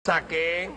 Saque.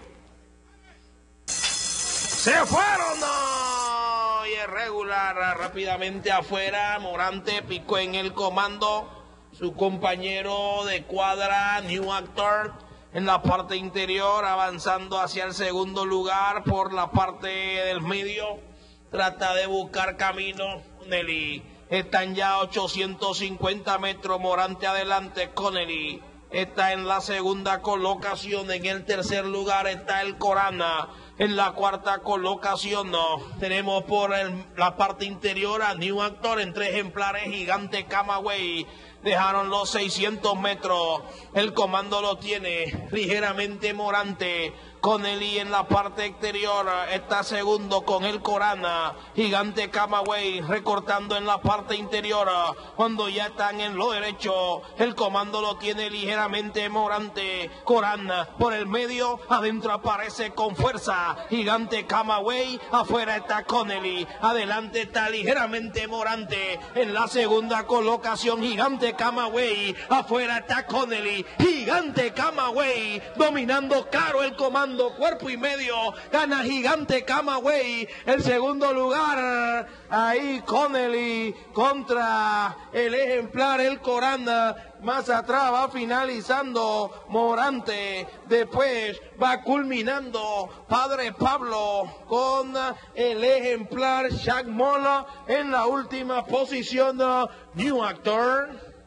Se fueron, no. Y irregular, rápidamente afuera. Morante picó en el comando. Su compañero de cuadra, New Actor, en la parte interior, avanzando hacia el segundo lugar por la parte del medio. Trata de buscar camino. Connelly. Están ya 850 metros. Morante adelante. Connelly está en la segunda colocación. En el tercer lugar está el Corona. En la cuarta colocación tenemos por la parte interior a New Actor en 3 ejemplares. Gigante Camagüey. Dejaron los 600 metros. El comando lo tiene ligeramente Morante. Connelly en la parte exterior está segundo con el Corana. Gigante Camagüey recortando en la parte interior. Cuando ya están en lo derecho, el comando lo tiene ligeramente Morante. Corana por el medio, adentro aparece con fuerza Gigante Camagüey. Afuera está Connelly. Adelante está ligeramente Morante. En la segunda colocación Gigante Camagüey. Afuera está Connelly. Gigante Camagüey dominando caro el comando. Cuerpo y medio, gana Gigante Camagüey. El segundo lugar, ahí Connelly contra el ejemplar, el Coranda. Más atrás va finalizando Morante. Después va culminando Padre Pablo con el ejemplar Shaq Mola en la última posición. New Actor.